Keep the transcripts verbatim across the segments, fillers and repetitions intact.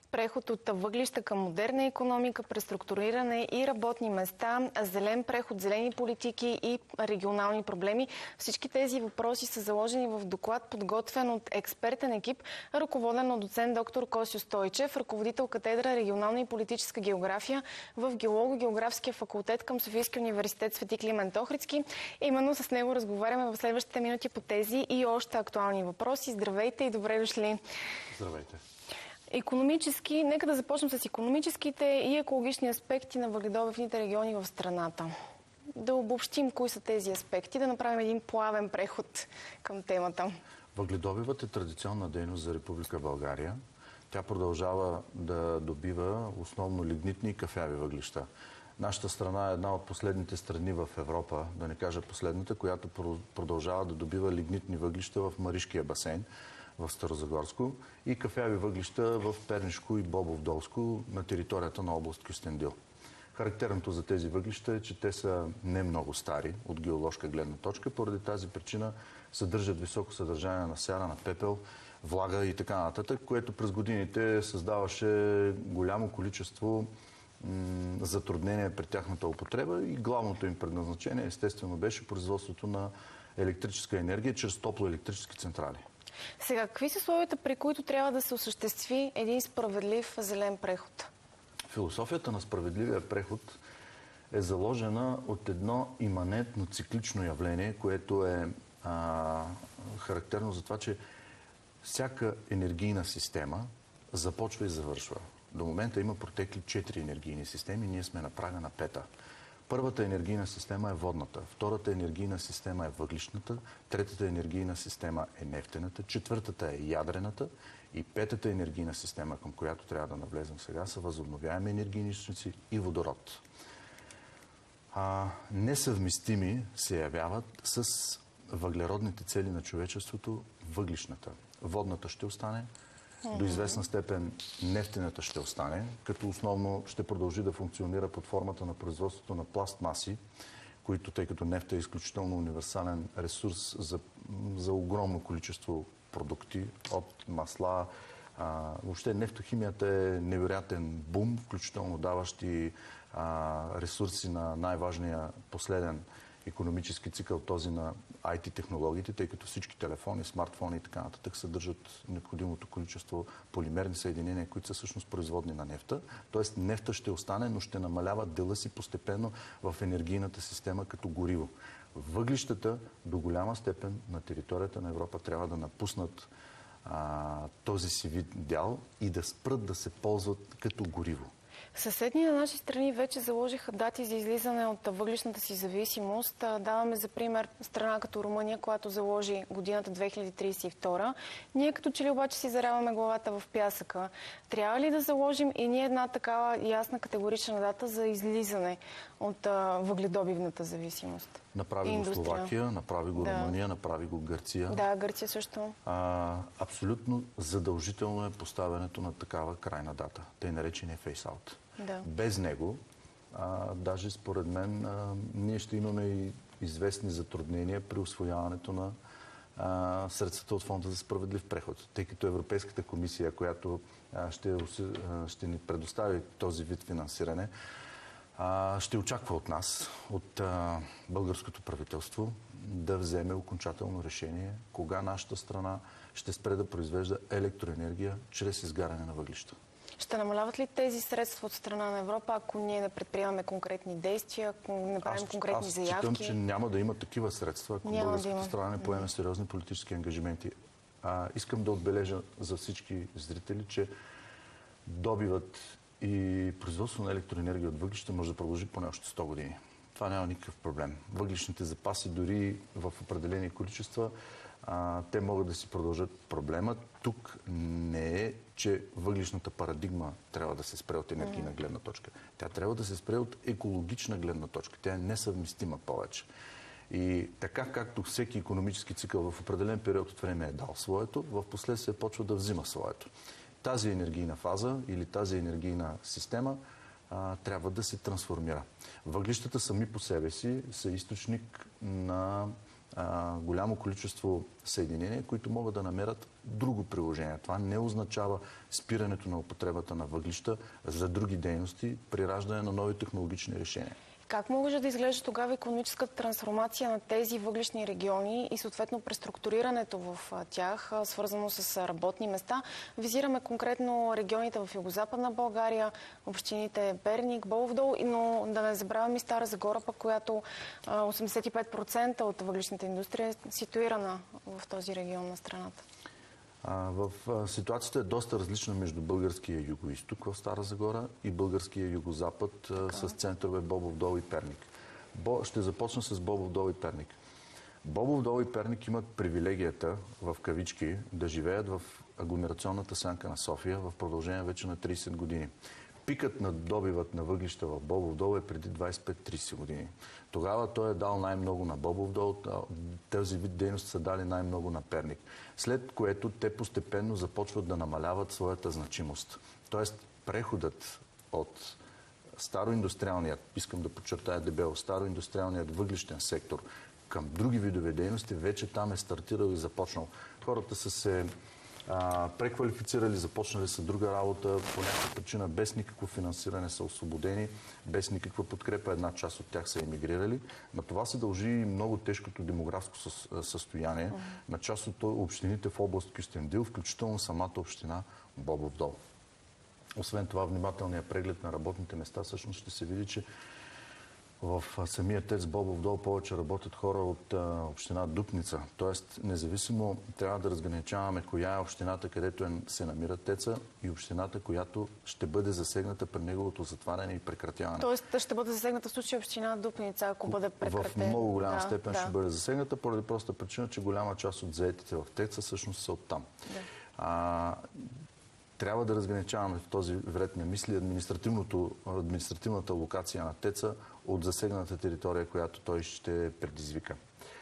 Преход от въглища към модерна икономика, преструктуриране и работни места, зелен преход, зелени политики и регионални проблеми. Всички тези въпроси са заложени в доклад, подготвен от експертен екип, ръководен от доцент доктор Косьо Стойчев, ръководител катедра регионална и политическа география в Геолого-географския факултет към Софийския университет Свети Климент Охридски. Именно с него разговаряме в следващите минути по тези и още актуални въпроси. Здравейте и добре дошли! Здравейте! Икономически, нека да започнем с икономическите и екологични аспекти на въгледобивните региони в страната. Да обобщим кои са тези аспекти, да направим един плавен преход към темата. Въгледобивът е традиционна дейност за Република България. Тя продължава да добива основно лигнитни и кафяви въглища. Нашата страна е една от последните страни в Европа, да не кажа последната, която продължава да добива лигнитни въглища в Маришкия басейн в Старозагорско и кафяви въглища в Пернишко и Бобовдолско на територията на област Кюстендил. Характерното за тези въглища е, че те са не много стари от геоложка гледна точка. Поради тази причина съдържат високо съдържание на сяра, на пепел, влага и така нататък, което през годините създаваше голямо количество затруднения при тяхната употреба и главното им предназначение естествено беше производството на електрическа енергия чрез топлоелектрически централи. Сега, какви са условията, при които трябва да се осъществи един справедлив зелен преход? Философията на справедливия преход е заложена от едно иманентно циклично явление, което е а, характерно за това, че всяка енергийна система започва и завършва. До момента има протекли четири енергийни системи, ние сме на прага на пета. Първата енергийна система е водната, втората енергийна система е въглищната, третата енергийна система е нефтената, четвъртата е ядрената и петата енергийна система, към която трябва да навлезем сега, са възобновяеми енергийни източници и водород. А, несъвместими се явяват с въглеродните цели на човечеството въглищната. Водната ще остане, до известна степен нефтената ще остане, като основно ще продължи да функционира под формата на производството на пластмаси, които, тъй като нефта е изключително универсален ресурс за, за огромно количество продукти, от масла. А, въобще нефтохимията е невероятен бум, включително даващи а, ресурси на най-важния последен икономически цикъл, този на ай ти технологиите, тъй като всички телефони, смартфони и така нататък съдържат необходимото количество полимерни съединения, които са всъщност производни на нефта. Тоест нефта ще остане, но ще намалява дела си постепенно в енергийната система като гориво. Въглищата до голяма степен на територията на Европа трябва да напуснат а, този си вид дял и да спрат да се ползват като гориво. Съседни на наши страни вече заложиха дати за излизане от въглищната си зависимост. Даваме за пример страна като Румъния, която заложи годината две хиляди тридесет и втора. Ние като че ли обаче си заряваме главата в пясъка. Трябва ли да заложим и ние една такава ясна категорична дата за излизане от въгледобивната зависимост? Направи го Словакия, направи го да. Румъния, направи го Гърция. Да, Гърция също. А, абсолютно задължително е поставянето на такава крайна дата. Тъй наречения фейс-аут. Да. Без него, а, даже според мен, а, ние ще имаме и известни затруднения при усвояването на а, средствата от Фонда за справедлив преход. Тъй като Европейската комисия, която а, ще, а, ще ни предостави този вид финансиране, а, ще очаква от нас, от а, българското правителство, да вземе окончателно решение кога нашата страна ще спре да произвежда електроенергия чрез изгаряне на въглища. Ще намаляват ли тези средства от страна на Европа, ако ние не предприемаме конкретни действия, ако не правим аз, конкретни аз заявки? Аз считам, че няма да има такива средства, ако няма българската да страна не поеме сериозни политически ангажименти. А, искам да отбележа за всички зрители, че добиват и производство на електроенергия от въглища може да продължи поне още сто години. Това няма никакъв проблем. Въглищните запаси дори в определени количества, а, те могат да си продължат. Проблемът тук не е, че въглищната парадигма трябва да се спре от енергийна гледна точка. Тя трябва да се спре от екологична гледна точка. Тя е несъвместима повече. И така както всеки икономически цикъл в определен период от време е дал своето, в последствие почва да взима своето. Тази енергийна фаза или тази енергийна система а, трябва да се трансформира. Въглищата сами по себе си са източник на а, голямо количество съединения, които могат да намерят друго приложение. Това не означава спирането на употребата на въглища за други дейности при раждане на нови технологични решения. Как може да изглежда тогава икономическата трансформация на тези въглищни региони и съответно преструктурирането в тях, свързано с работни места? Визираме конкретно регионите в Югозападна България, общините Перник, Бобов дол, но да не забравяме и Стара Загора, пък, която осемдесет и пет процента от въглищната индустрия е ситуирана в този регион на страната. В ситуацията е доста различна между българския югоизток в Стара Загора и българския югозапад така с центрове Бобов дол и Перник. Бо, ще започна с Бобов дол и Перник. Бобов дол и Перник имат привилегията, в кавички, да живеят в агломерационната сянка на София в продължение вече на трийсет години. Пикът на добивът на въглища в Бобов дол е преди двайсет и пет до трийсет години. Тогава той е дал най-много на Бобов дол, тези вид дейности са дали най-много на Перник. След което те постепенно започват да намаляват своята значимост. Тоест преходът от староиндустриалният, искам да подчертая дебело, староиндустриалният въглищен сектор към други видове дейности вече там е стартирал и започнал. Хората са се А, преквалифицирали, започнали са друга работа, по някаква причина без никакво финансиране са освободени, без никаква подкрепа, една част от тях са емигрирали. На това се дължи много тежкото демографско състояние mm-hmm. на част от общините в област Кюстендил, включително самата община Бобов дол. Освен това, внимателният преглед на работните места всъщност ще се види, че в самия ТЕЦ Бобов дол повече работят хора от а, община Дупница. Тоест, независимо, трябва да разграничаваме коя е общината, където е, се намира ТЕЦа и общината, която ще бъде засегната при неговото затваряне и прекратяване. Тоест, ще бъде засегната в случая община Дупница, ако бъде прекратена. В много голяма да, степен да. ще бъде засегната, поради проста причина, че голяма част от заетите в ТЕЦа всъщност са оттам. Да. А, трябва да разграничаваме в този вред на мисли административната локация на ТЕЦа от засегната територия, която той ще предизвика.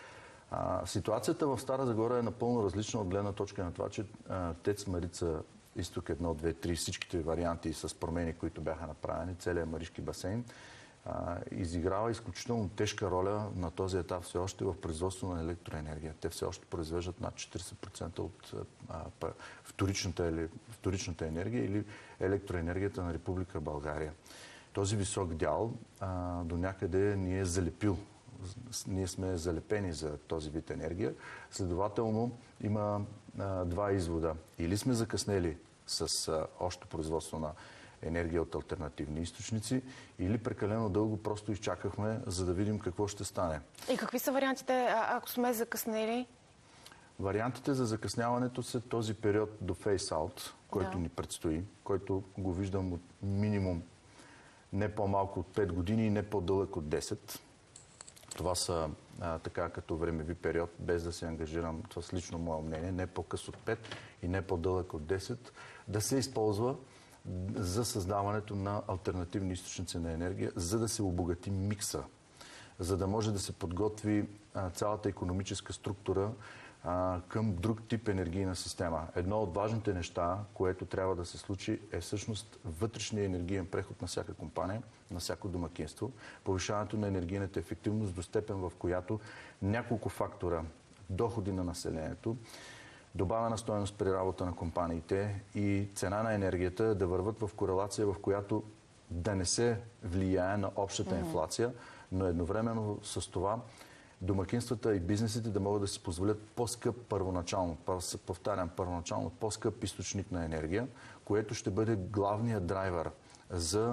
А, ситуацията в Стара Загора е напълно различна от гледна точка на това, че а, ТЕЦ Марица изток едно, две, три, всичките варианти с промени, които бяха направени, целият Маришки басейн, а, изиграва изключително тежка роля на този етап все още в производство на електроенергия. Те все още произвеждат над четирийсет процента от а, вторичната, вторичната енергия или електроенергията на Република България. Този висок дял а, до някъде ни е залепил. Ние сме залепени за този вид енергия. Следователно има а, два извода. Или сме закъснели с а, още производство на енергия от алтернативни източници, или прекалено дълго просто изчакахме, за да видим какво ще стане. И какви са вариантите, ако сме закъснели? Вариантите за закъсняването са този период до фейс-аут, който да. ни предстои, който го виждам от минимум не по-малко от пет години и не по-дълъг от десет. Това са а, така като времеви период, без да се ангажирам, това с лично мое мнение, не по-къс от пет и не по-дълъг от десет, да се използва за създаването на алтернативни източници на енергия, за да се обогати микса, за да може да се подготви а, цялата икономическа структура а, към друг тип енергийна система. Едно от важните неща, което трябва да се случи, е всъщност вътрешния енергиен преход на всяка компания, на всяко домакинство, повишаването на енергийната ефективност до степен, в която няколко фактора, доходи на населението, добавена стойност при работа на компаниите и цена на енергията да върват в корелация, в която да не се влияе на общата mm-hmm. инфлация, но едновременно с това домакинствата и бизнесите да могат да си позволят по-скъп първоначално, повтарям, първоначално по-скъп източник на енергия, което ще бъде главният драйвер за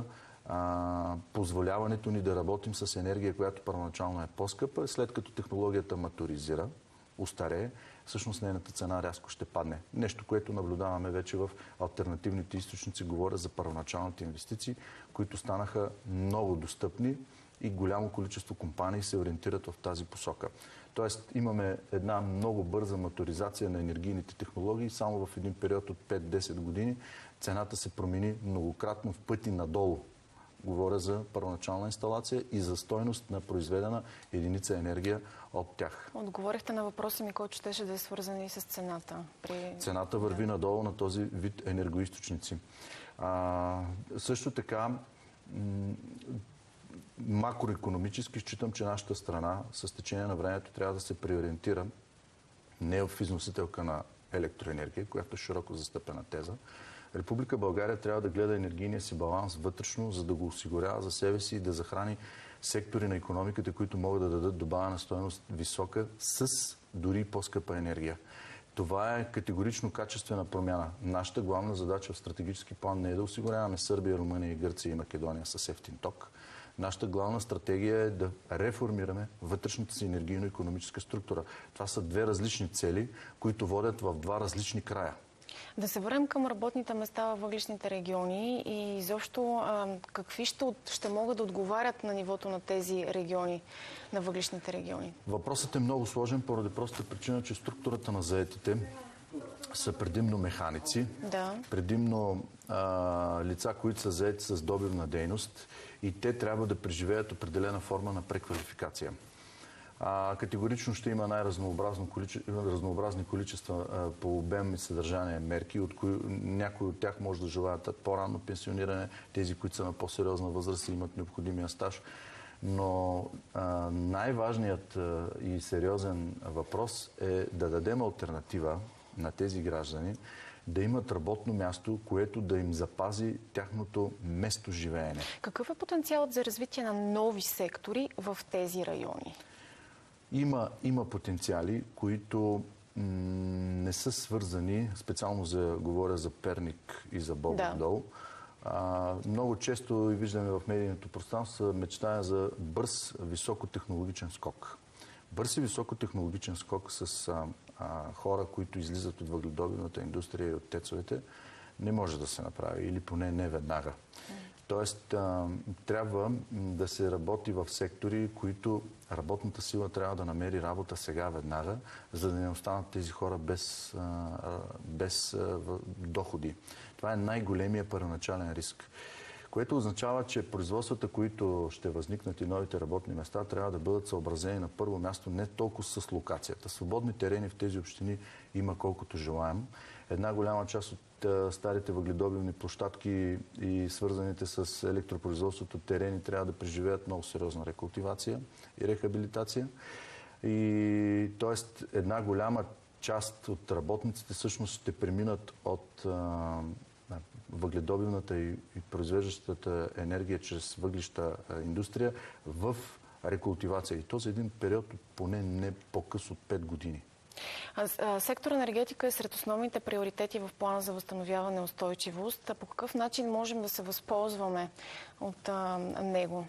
а, позволяването ни да работим с енергия, която първоначално е по-скъпа, след като технологията матуризира, устарее, всъщност нейната цена рязко ще падне. Нещо, което наблюдаваме вече в алтернативните източници. Говоря за първоначалните инвестиции, които станаха много достъпни и голямо количество компании се ориентират в тази посока. Тоест имаме една много бърза матуризация на енергийните технологии. Само в един период от пет до десет години цената се промени многократно в пъти надолу. Говоря за първоначална инсталация и за стойност на произведена единица енергия от тях. Отговорихте на въпроса ми, който щеше да е свързан и с цената. При... Цената върви да. надолу на този вид енергоизточници. А, също така, макроекономически считам, че нашата страна с течение на времето трябва да се преориентира не в износителка на електроенергия, която е широко застъпена теза. Република България трябва да гледа енергийния си баланс вътрешно, за да го осигурява за себе си и да захрани сектори на икономиката, които могат да дадат добавена стойност висока с дори по-скъпа енергия. Това е категорично качествена промяна. Нашата главна задача в стратегически план не е да осигуряваме Сърбия, Румъния, Гърция и Македония с евтин ток. Нашата главна стратегия е да реформираме вътрешната си енергийно-икономическа структура. Това са две различни цели, които водят в два различни края. Да се върнем към работните места във въглищните региони и изобщо а, какви ще, ще могат да отговарят на нивото на тези региони, на въглищните региони? Въпросът е много сложен поради простата причина, че структурата на заетите са предимно механици, да. предимно а, лица, които са заети с добивна дейност и те трябва да преживеят определена форма на преквалификация. А, категорично ще има най-разнообразни количества, количества а, по обем и съдържание мерки, от кои някои от тях може да желаят по-ранно пенсиониране, тези, които са на по-сериозна възраст и имат необходимия стаж. Но най-важният и сериозен въпрос е да дадем алтернатива на тези граждани да имат работно място, което да им запази тяхното местоживеене. Какъв е потенциалът за развитие на нови сектори в тези райони? Има, има потенциали, които не са свързани, специално за, говоря за Перник и за Бобов дол. А, много често и виждаме в медийното пространство мечтая за бърз, високотехнологичен скок. Бърз и високотехнологичен скок с а, а, хора, които излизат от въгледобивната индустрия и от тецовете, не може да се направи, или поне не веднага. Тоест, а, трябва да се работи в сектори, които работната сила трябва да намери работа сега, веднага, за да не останат тези хора без, а, без а, доходи. Това е най-големия първоначален риск, което означава, че производствата, които ще възникнат и новите работни места, трябва да бъдат съобразени на първо място не толкова с локацията. Свободни терени в тези общини има колкото желаем. Една голяма част от старите въгледобивни площадки и свързаните с електропроизводството терени трябва да преживеят много сериозна рекултивация и рехабилитация. И т.е. една голяма част от работниците всъщност ще преминат от а, въгледобивната и, и произвеждащата енергия чрез въглища а, индустрия в рекултивация. И то за един период поне не по-къс от пет години. Сектор енергетика е сред основните приоритети в плана за възстановяване и устойчивост. По какъв начин можем да се възползваме от а, него?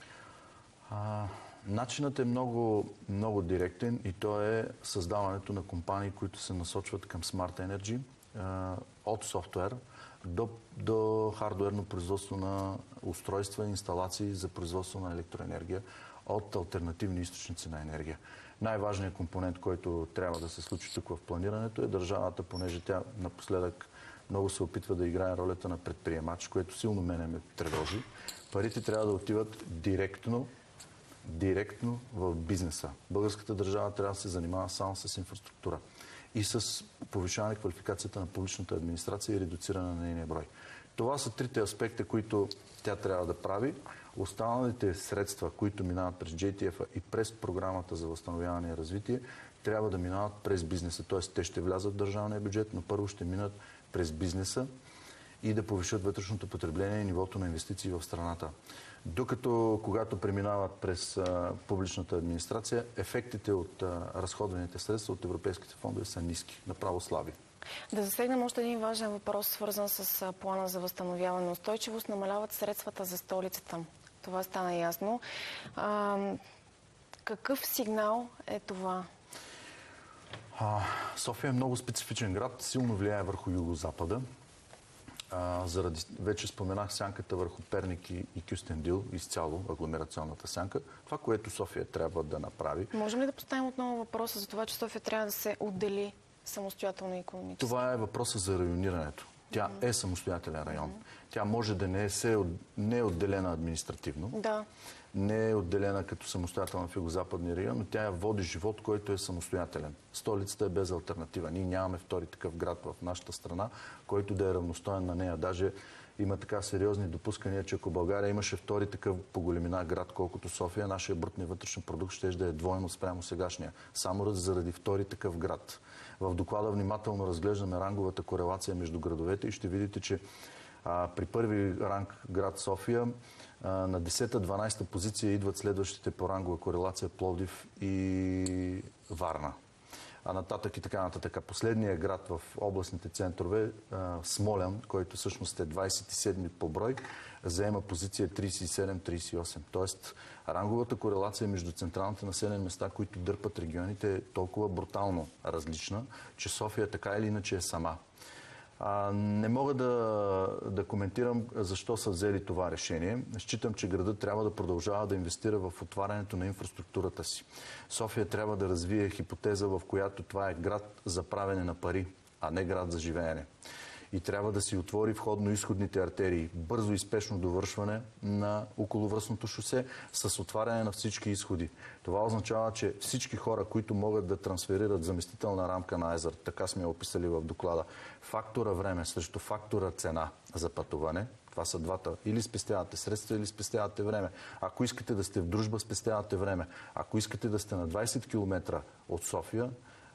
А, начинът е много, много директен и то е създаването на компании, които се насочват към Smart Energy, а, от софтуер до, до хардуерно производство на устройства и инсталации за производство на електроенергия от алтернативни източници на енергия. Най-важният компонент, който трябва да се случи тук в планирането, е държавата, понеже тя напоследък много се опитва да играе ролята на предприемач, което силно мене ме тревожи. Парите трябва да отиват директно, директно в бизнеса. Българската държава трябва да се занимава само с инфраструктура и с повишаване квалификацията на публичната администрация и редуциране на нейния брой. Това са трите аспекта, които тя трябва да прави. Останалите средства, които минават през джей ти еф-а и през програмата за възстановяване и развитие, трябва да минават през бизнеса. Т.е. те ще влязат в държавния бюджет, но първо ще минат през бизнеса и да повишат вътрешното потребление и нивото на инвестиции в страната. Докато, когато преминават през а, публичната администрация, ефектите от а, разходваните средства от европейските фондове са ниски, направо слаби. Да засегнем още един важен въпрос, свързан с плана за възстановяване и устойчивост. Намаляват средствата за столицата. Това стана ясно. А, какъв сигнал е това? А, София е много специфичен град, силно влияе върху югозапада. А, заради, вече споменах сянката върху Перник и, и Кюстендил, изцяло агломерационната сянка. Това, което София трябва да направи... Можем ли да поставим отново въпроса за това, че София трябва да се отдели самостоятелно икономически? Това е въпросът за районирането. Тя mm-hmm. е самостоятелен район. Mm-hmm. Тя може да не е, се, не е отделена административно, да. не е отделена като самостоятелна в югозападния район, но тя я води живот, който е самостоятелен. Столицата е без алтернатива. Ние нямаме втори такъв град в нашата страна, който да е равностоен на нея. Даже има така сериозни допускания, че ако България имаше втори такъв по големина град, колкото София, нашия брутния вътрешен продукт ще да е двойно спрямо сегашния. Само заради втори такъв град. В доклада внимателно разглеждаме ранговата корелация между градовете и ще видите, че а, при първи ранг град София а, на десета-дванадесета позиция идват следващите по рангова корелация Пловдив и Варна. А нататък и така нататък. Последният град в областните центрове, Смолян, който всъщност е двадесет и седми по брой, заема позиция тридесет и седем тридесет и осем. Тоест, ранговата корелация между централните населени места, които дърпат регионите, е толкова брутално различна, че София така или иначе е сама. А, не мога да, да коментирам защо са взели това решение. Считам, че градът трябва да продължава да инвестира в отварянето на инфраструктурата си. София трябва да развие хипотеза, в която това е град за правене на пари, а не град за живеене. И трябва да си отвори входно-изходните артерии, бързо и спешно довършване на околовръстното шосе с отваряне на всички изходи. Това означава, че всички хора, които могат да трансферират заместителна рамка на Езер, така сме я описали в доклада, фактора време срещу фактора цена за пътуване, това са двата. Или спестявате средства, или спестявате време. Ако искате да сте в дружба, спестявате време. Ако искате да сте на двадесет километра от София,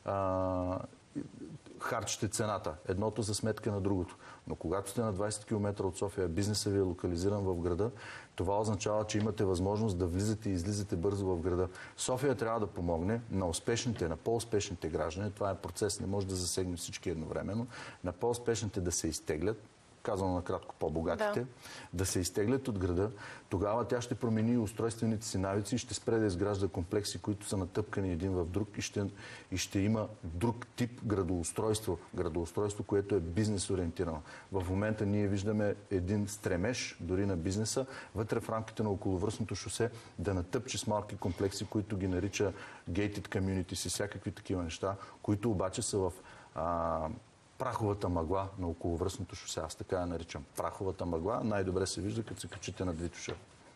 а, харчите цената. Едното за сметка на другото. Но когато сте на двадесет километра от София, бизнесът ви е локализиран в града, това означава, че имате възможност да влизате и излизате бързо в града. София трябва да помогне на успешните, на по-успешните граждани. Това е процес, не може да засегне всички едновременно. На по-успешните да се изтеглят, казано накратко по-богатите, да. да се изтеглят от града, тогава тя ще промени устройствените си навици и ще спре да изгражда комплекси, които са натъпкани един в друг и ще, и ще има друг тип градоустройство, градоустройство, което е бизнес ориентирано. В момента ние виждаме един стремеж, дори на бизнеса, вътре в рамките на околовръстното шосе, да натъпче с малки комплекси, които ги нарича gated communities и всякакви такива неща, които обаче са в а, праховата мъгла на околовръстното шосе. Аз така я наричам. Праховата мъгла най-добре се вижда, като се качите над Витоша.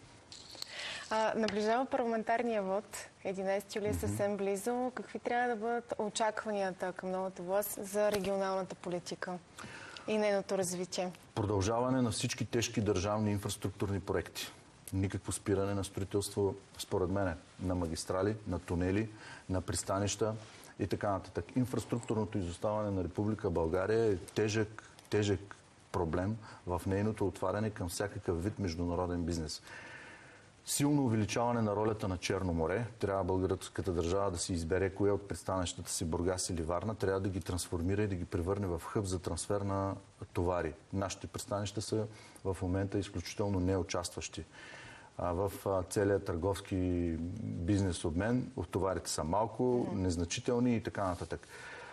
А, наближава парламентарния вод. единадесети юли е съвсем близо. Какви трябва да бъдат очакванията към новата власт за регионалната политика и нейното развитие? Продължаване на всички тежки държавни инфраструктурни проекти. Никакво спиране на строителство, според мен, на магистрали, на тунели, на пристанища и така нататък. Инфраструктурното изоставане на Република България е тежък, тежък проблем в нейното отваряне към всякакъв вид международен бизнес. Силно увеличаване на ролята на Черно море. Трябва българската държава да си избере кое от пристанищата си Бургас или Варна. Трябва да ги трансформира и да ги превърне в хъб за трансфер на товари. Нашите пристанища са в момента изключително неучастващи в целия търговски бизнес обмен. Товарите са малко, незначителни и така нататък.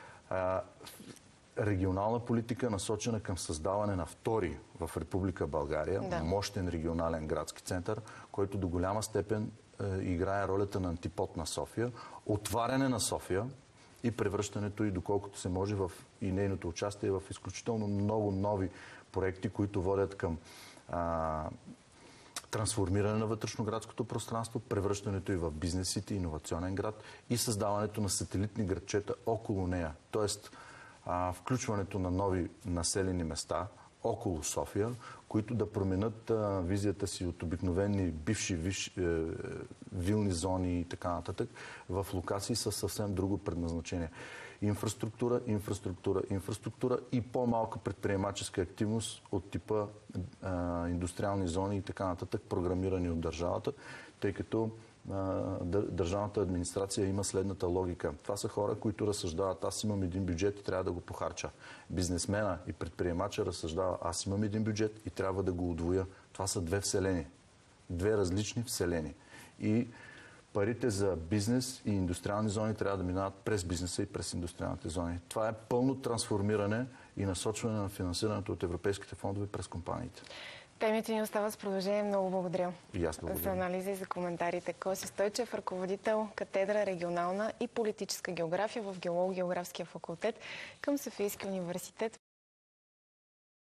Регионална политика, насочена към създаване на втори в Република България, да. мощен регионален градски център, който до голяма степен е, играе ролята на антипод на София, отваряне на София и превръщането и доколкото се може в и нейното участие в изключително много нови проекти, които водят към а, трансформиране на вътрешноградското пространство, превръщането и в бизнесите, иновационен град и създаването на сателитни градчета около нея. Тоест, а, включването на нови населени места около София, които да променят а, визията си от обикновени бивши виш, е, вилни зони и така нататък в локации с съвсем друго предназначение. Инфраструктура, инфраструктура, инфраструктура и по-малка предприемаческа активност от типа а, индустриални зони и така нататък, програмирани от държавата, тъй като държавната администрация има следната логика. Това са хора, които разсъждават: аз имам един бюджет и трябва да го похарча. Бизнесмена и предприемача разсъждава: аз имам един бюджет и трябва да го удвоя. Това са две вселени. Две различни вселени. И парите за бизнес и индустриални зони трябва да минават през бизнеса и през индустриалните зони. Това е пълно трансформиране и насочване на финансирането от европейските фондове през компаниите. Темите ни остава с продължение. Много благодаря, и аз благодаря за анализа и за коментарите. Коси Стойчев, ръководител катедра регионална и политическа география в Геолого-географския факултет към Софийския университет.